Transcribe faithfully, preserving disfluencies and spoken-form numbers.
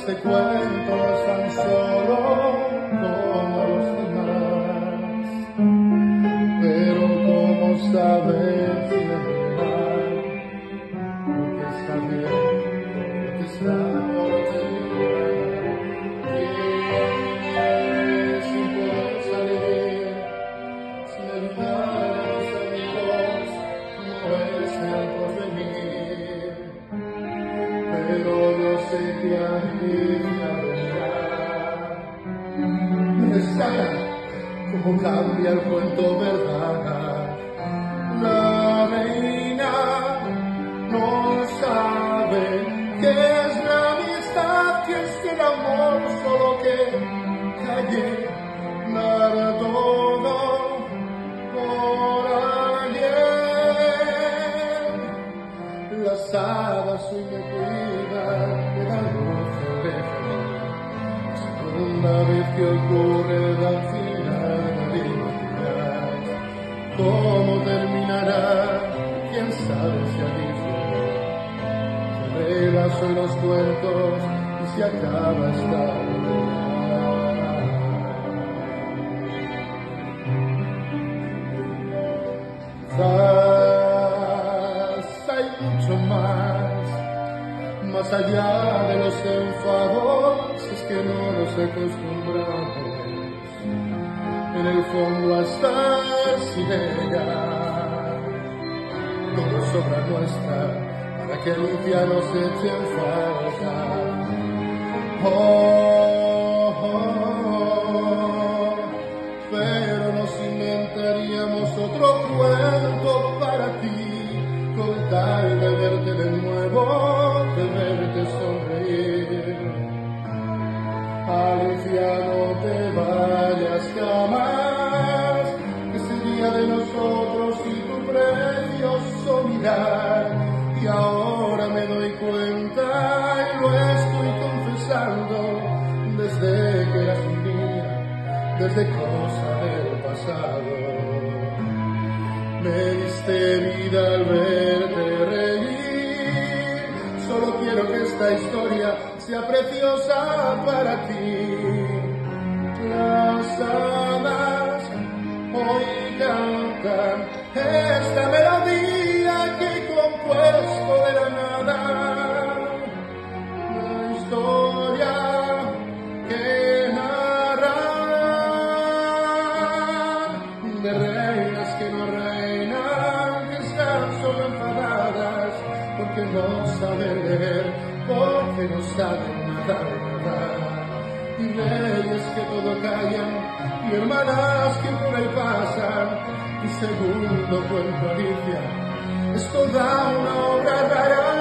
este cuento no es tan solo como los demás, pero como saber si es real, porque está bien, porque está por terminar. Y sin poder salir, sin evitar a los amigos, no es el porvenir, pero yo sé que aquí la verdad me rescata como cambia el cuento, verdad. La reina no sabe qué es la amistad, que es que el amor solo que calle dar todo por alguien. Las hadas hoy me cuidan de la luz de segunda vez que ocurre la final de imaginar cómo terminará, quién sabe si alivio se arregla hoy los cuentos y se acaba esta novela. Quizás hay mucho más, más allá de los enfados, es que no nos acostumbramos en el fondo a estar sin ella. Todo sobra nuestra para que un día nos eche en falta. Oh, oh, oh, pero nos inventaríamos otro cuento para ti, con tal de verte de nuevo, de verte sonreír. Alicia, no te vayas jamás, que sería de nosotros y tu precioso mirar. Y ahora me doy cuenta y lo estoy confesando, desde que eras mi niña, desde cosa del pasado. Me diste vida al verte reír, solo quiero que esta historia sea preciosa para ti. Las hadas hoy cantan esta melodía que he compuesto de la nada, la historia que narran de reinas que no reinan, que están solo enfadadas porque no saben leer, porque no saben nada de nada, y leyes que todo callan, y hermanas que por ahí pasan. Y segundo cuento, Alicia, es toda una obra rara.